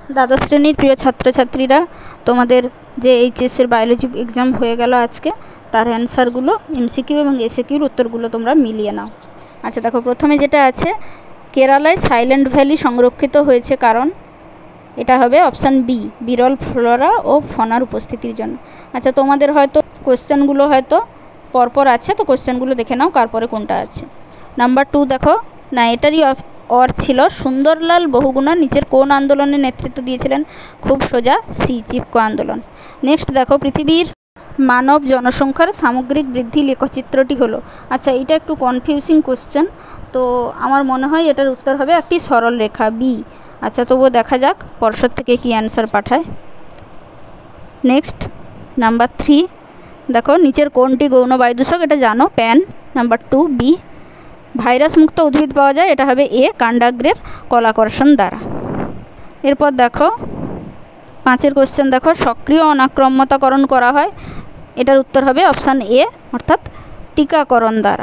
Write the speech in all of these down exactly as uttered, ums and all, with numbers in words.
দ্বাদশ শ্রেণীর প্রিয় ছাত্রছাত্রীরা, তোমাদের যে এইচএসের বায়োলজি এক্সাম হয়ে গেল আজকে, তার অ্যান্সারগুলো এমসিকিউ এবং এসিকিউর উত্তরগুলো তোমরা মিলিয়ে নাও। আচ্ছা দেখো, প্রথমে যেটা আছে, কেরালায় সাইলেন্ট ভ্যালি সংরক্ষিত হয়েছে কারণ, এটা হবে অপশান বি, বিরল ফ্লোরা ও ফনার উপস্থিতির জন্য। আচ্ছা, তোমাদের হয়তো কোশ্চেনগুলো হয়তো পরপর আছে, তো কোশ্চেনগুলো দেখে নাও কারপরে কোনটা আছে। নাম্বার টু দেখো, না এটারই অর ছিল, সুন্দরলাল বহুগুণা নিচের কোন আন্দোলনের নেতৃত্ব দিয়েছিলেন? খুব সোজা, সি, চিপকো আন্দোলন। নেক্সট দেখো, পৃথিবীর মানব জনসংখ্যার সামগ্রিক বৃদ্ধি লেখচিত্রটি হলো। আচ্ছা, এটা একটু কনফিউজিং কোশ্চেন, তো আমার মনে হয় এটার উত্তর হবে একটি সরল রেখা, বি। আচ্ছা, তবুও দেখা যাক পর্ষদ থেকে কি অ্যান্সার পাঠায়। নেক্সট নাম্বার থ্রি দেখো, নিচের কোনটি গৌণ বায়ুদূষক? এটা জানো, PAN. Number two, B. Virus মুক্ত উদ্ভিদ পাওয়া যায়, এটা হবে এ, কাণ্ডাগ্রের কলাকর্ষণ দ্বারা। এরপর দেখো পাঁচের কোশ্চেন দেখো, সক্রিয় অনাক্রম্যতাকরণ করা হয়, এটার উত্তর হবে অপশান এ, অর্থাৎ টিকাকরণ দ্বারা।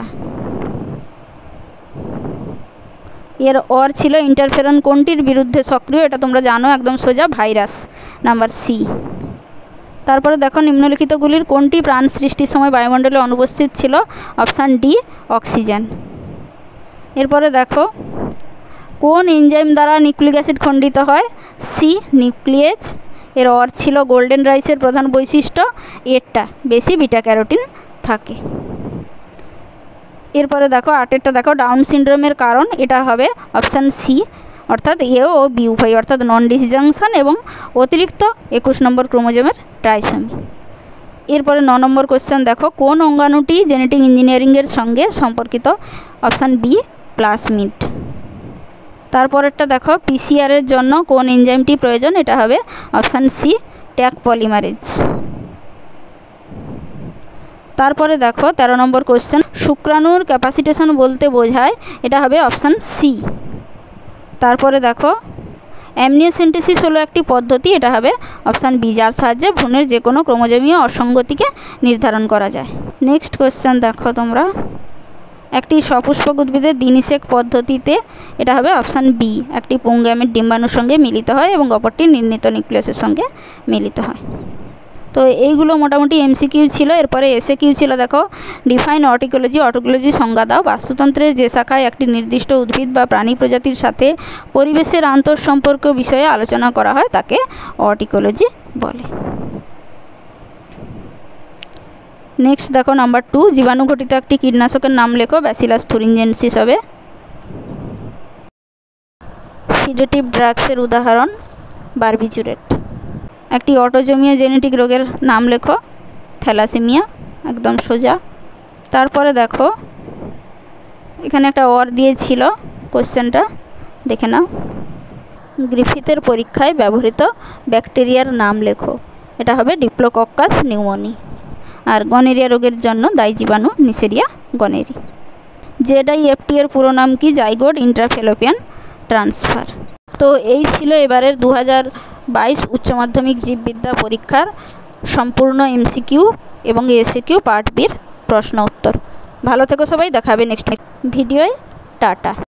এর অর ছিল, ইন্টারফেরন কোনটির বিরুদ্ধে সক্রিয়? এটা তোমরা জানো, একদম সোজা, ভাইরাস। Number C. তারপরে দেখো, নিম্নলিখিতগুলির কোনটি প্রাণ সৃষ্টির সময় বায়ুমণ্ডলে অনুপস্থিত ছিল? Option D, oxygen. এরপরে দেখো, কোন এনজাইম দ্বারা নিউক্লিক অ্যাসিড খণ্ডিত হয়? C, nuclease. এর অর ছিল, গোল্ডেন রাইসের প্রধান বৈশিষ্ট্য, এরটা বেশি বিটা ক্যারোটিন থাকে। এরপরে দেখো আটেরটা দেখো, ডাউন সিনড্রোমের কারণ, এটা হবে অপশান সি, অর্থাৎ এ ও বি উভয়, অর্থাৎ নন ডিসজাংশন এবং অতিরিক্ত একুশ নম্বর ক্রোমোজোমের ট্রাইসোমি। এরপরে ন নম্বর কোশ্চেন দেখো, কোন অঙ্গাণুটি জেনেটিক ইঞ্জিনিয়ারিংয়ের সঙ্গে সম্পর্কিত? Option B, plasmid. তারপরেরটা দেখো, পিসিআরের জন্য কোন এনজাইমটি প্রয়োজন? এটা হবে অপশান সি, ট্যাগ পলিমারেজ। তারপরে দেখো তেরো নম্বর কোশ্চেন, শুক্রাণুর ক্যাপাসিটেশন বলতে বোঝায়, এটা হবে অপশান সি। তারপরে দেখো, অ্যামনিওসেন্টেসিস হলো একটি পদ্ধতি, এটা হবে অপশান বি, যার সাহায্যে ভ্রূণের যে কোনো ক্রোমোজোমীয় অসঙ্গতিকে নির্ধারণ করা যায়। নেক্সট কোশ্চেন দেখো তোমরা, একটি সপুষ্পক উদ্ভিদের দ্বিনিষেক পদ্ধতিতে, এটা হবে অপশান বি, একটি পুংগ্যামেট ডিম্বাণুর সঙ্গে মিলিত হয় এবং অপরটি নির্ণীত নিউক্লিয়াসের সঙ্গে মিলিত হয়। তো এইগুলো মোটামুটি এমসিকিউ ছিল। এরপরে এসে কিউ ছিল, দেখো, ডিফাইন অটিকোলজি, অটিকোলজি সংজ্ঞা দাও। বাস্তুতন্ত্রের যে শাখায় একটি নির্দিষ্ট উদ্ভিদ বা প্রাণী প্রজাতির সাথে পরিবেশের আন্তঃসম্পর্ক বিষয়ে আলোচনা করা হয় তাকে অটিকোলজি বলে। নেক্সট দেখো নাম্বার টু, জীবাণু ঘটিত একটি কীটনাশকের নাম লেখো। ব্যাসিলাস থুরিনজেন্সিস হবে। সিডেটিভ ড্রাগসের উদাহরণ বারবিচুরেট। একটি অটোজোমীয় জেনেটিক রোগের নাম লেখো। থ্যালাসেমিয়া, একদম সোজা। তারপরে দেখো এখানে একটা অর দিয়েছিল, কোশ্চেনটা দেখে নাও। গ্রিফিথের পরীক্ষায় ব্যবহৃত ব্যাকটেরিয়ার নাম লেখো। এটা হবে ডিপ্লোকক্কাস নিউমোনি। আর গনেরিয়া রোগের জন্য দায়ী জীবাণু নিসেরিয়া গনেরি। জেডআইএফটি এর পুরো নাম কি? Zygote intrafallopian transfer. তো এই ছিল এবারের দু হাজার বাইশ উচ্চ মাধ্যমিক জীববিদ্যা পরীক্ষার সম্পূর্ণ এমসিকিউ এবং এসিকিউ পার্ট বির প্রশ্ন উত্তর। ভালো থেকো সবাই, দেখা হবে নেক্সট ভিডিওয়। টাটা।